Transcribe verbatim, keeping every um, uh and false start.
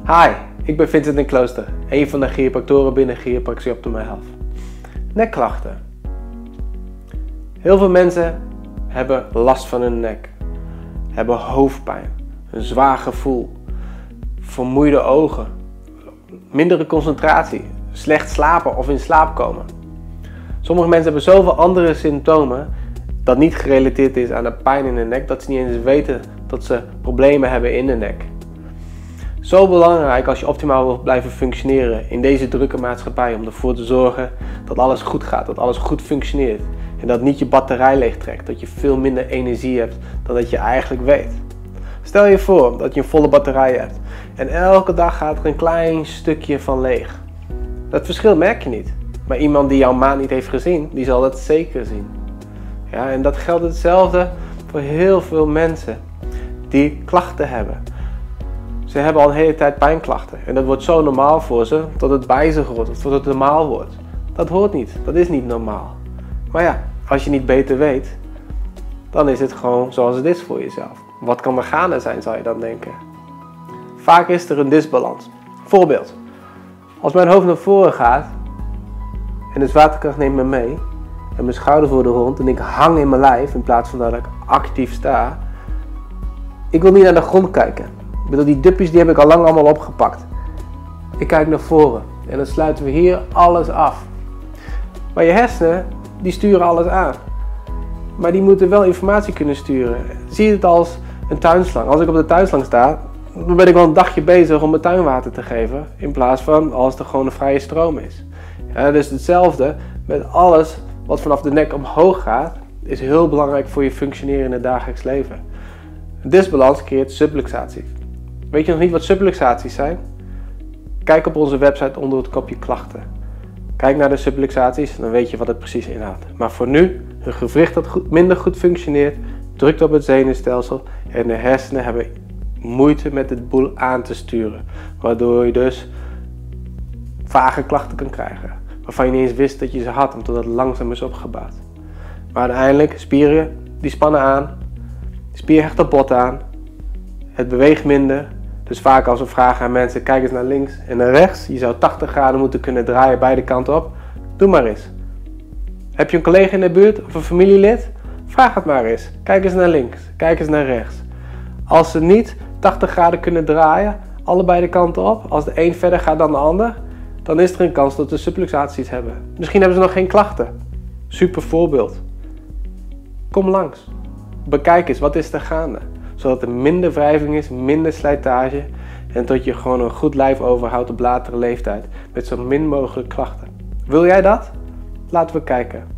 Hi, ik ben Vincent den Klooster, een van de chiropractoren binnen Chiropractie Optimal Health. Nekklachten. Heel veel mensen hebben last van hun nek, hebben hoofdpijn, een zwaar gevoel, vermoeide ogen, mindere concentratie, slecht slapen of in slaap komen. Sommige mensen hebben zoveel andere symptomen dat niet gerelateerd is aan de pijn in de nek, dat ze niet eens weten dat ze problemen hebben in de nek. Zo belangrijk als je optimaal wilt blijven functioneren in deze drukke maatschappij om ervoor te zorgen dat alles goed gaat, dat alles goed functioneert en dat niet je batterij leegtrekt, dat je veel minder energie hebt dan dat je eigenlijk weet. Stel je voor dat je een volle batterij hebt en elke dag gaat er een klein stukje van leeg. Dat verschil merk je niet, maar iemand die jouw maand niet heeft gezien, die zal dat zeker zien. Ja, en dat geldt hetzelfde voor heel veel mensen die klachten hebben. Ze hebben al een hele tijd pijnklachten en dat wordt zo normaal voor ze tot het bij zich hoort, tot het normaal wordt. Dat hoort niet, dat is niet normaal. Maar ja, als je niet beter weet, dan is het gewoon zoals het is voor jezelf. Wat kan er gaande zijn, zou je dan denken? Vaak is er een disbalans. Voorbeeld, als mijn hoofd naar voren gaat en de zwaartekracht neemt me mee en mijn schouder voor de grond en ik hang in mijn lijf in plaats van dat ik actief sta, ik wil niet naar de grond kijken. Ik bedoel, die duppies die heb ik al lang allemaal opgepakt. Ik kijk naar voren en dan sluiten we hier alles af. Maar je hersenen, die sturen alles aan. Maar die moeten wel informatie kunnen sturen. Zie je het als een tuinslang. Als ik op de tuinslang sta, dan ben ik wel een dagje bezig om mijn tuinwater te geven. In plaats van als er gewoon een vrije stroom is. Ja, dus hetzelfde met alles wat vanaf de nek omhoog gaat, is heel belangrijk voor je functioneren in het dagelijks leven. Een disbalans creëert subluxatie. Weet je nog niet wat subluxaties zijn? Kijk op onze website onder het kopje klachten. Kijk naar de subluxaties en dan weet je wat het precies inhoudt. Maar voor nu, een gewricht dat goed, minder goed functioneert, drukt op het zenuwstelsel en de hersenen hebben moeite met het boel aan te sturen. Waardoor je dus vage klachten kan krijgen. Waarvan je niet eens wist dat je ze had, omdat het langzaam is opgebouwd. Maar uiteindelijk, spieren die spannen aan, spier hecht dat bot aan, het beweegt minder. Dus vaak als we vragen aan mensen, kijk eens naar links en naar rechts. Je zou tachtig graden moeten kunnen draaien beide kanten op. Doe maar eens. Heb je een collega in de buurt of een familielid? Vraag het maar eens. Kijk eens naar links, kijk eens naar rechts. Als ze niet tachtig graden kunnen draaien, allebei de kanten op, als de een verder gaat dan de ander, dan is er een kans dat ze subluxaties hebben. Misschien hebben ze nog geen klachten. Super voorbeeld. Kom langs. Bekijk eens, wat is er gaande? Zodat er minder wrijving is, minder slijtage en dat je gewoon een goed lijf overhoudt op latere leeftijd met zo min mogelijk klachten. Wil jij dat? Laten we kijken.